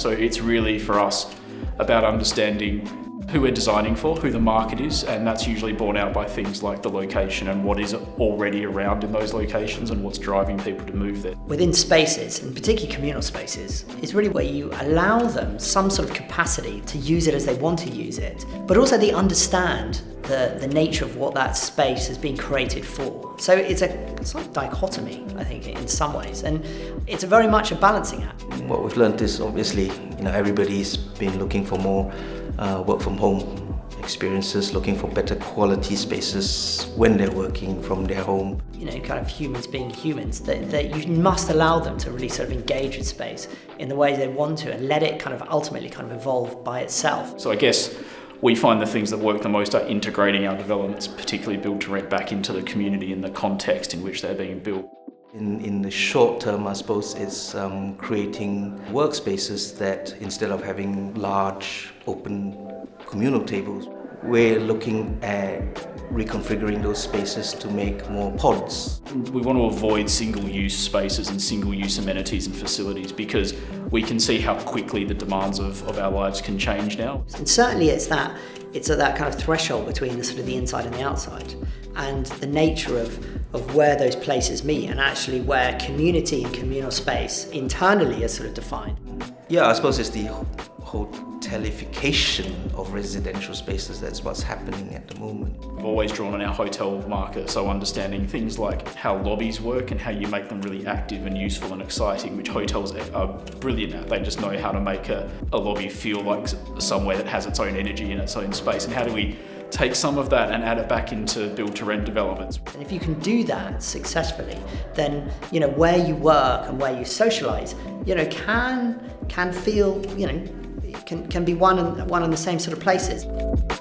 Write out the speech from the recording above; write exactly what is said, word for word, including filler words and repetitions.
So it's really for us about understanding who we're designing for, who the market is, and that's usually borne out by things like the location and what is already around in those locations and what's driving people to move there. Within spaces, and particularly communal spaces, is really where you allow them some sort of capacity to use it as they want to use it, but also they understand the, the nature of what that space has been created for. So it's a sort of dichotomy, I think, in some ways, and it's very much a balancing act. What we've learned is obviously, you know, everybody's been looking for more uh, work from home experiences, looking for better quality spaces when they're working from their home. You know, kind of humans being humans, that, that you must allow them to really sort of engage with space in the way they want to and let it kind of ultimately kind of evolve by itself. So I guess we find the things that work the most are integrating our developments, particularly build to rent, back into the community and the context in which they're being built. In, in the short term, I suppose, it's um, creating workspaces that instead of having large open communal tables, we're looking at reconfiguring those spaces to make more pods. We want to avoid single-use spaces and single-use amenities and facilities because we can see how quickly the demands of, of our lives can change now. And certainly it's that, it's at that kind of threshold between the sort of the inside and the outside, and the nature of, of where those places meet and actually where community and communal space internally is sort of defined. Yeah, I suppose it's the hotelification of residential spaces. That's what's happening at the moment. We've always drawn on our hotel market, so understanding things like how lobbies work and how you make them really active and useful and exciting, which hotels are brilliant at. They just know how to make a, a lobby feel like somewhere that has its own energy and its own space. And how do we take some of that and add it back into build-to-rent developments? And if you can do that successfully, then, you know, where you work and where you socialise, you know, can can feel, you know, can can be one and one and the same sort of places.